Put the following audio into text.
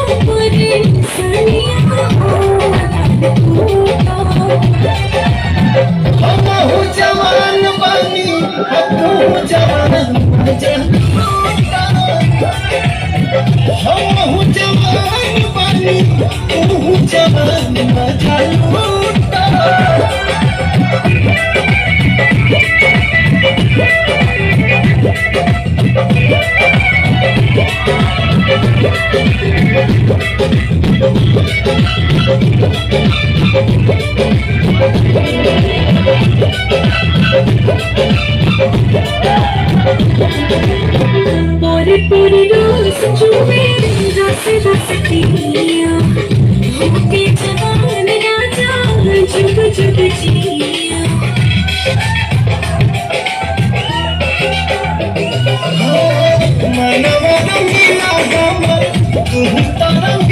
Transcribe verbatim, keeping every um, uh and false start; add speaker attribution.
Speaker 1: हमहु जवान बनी तू जवान मजा हमहु जवान बनी तू जवान मजा लूटा पूरी पूरी रोज चुमे रस रस पिया होके जवान राजा जुग जुग जिया मनवा रंगीला हमर तू तरंग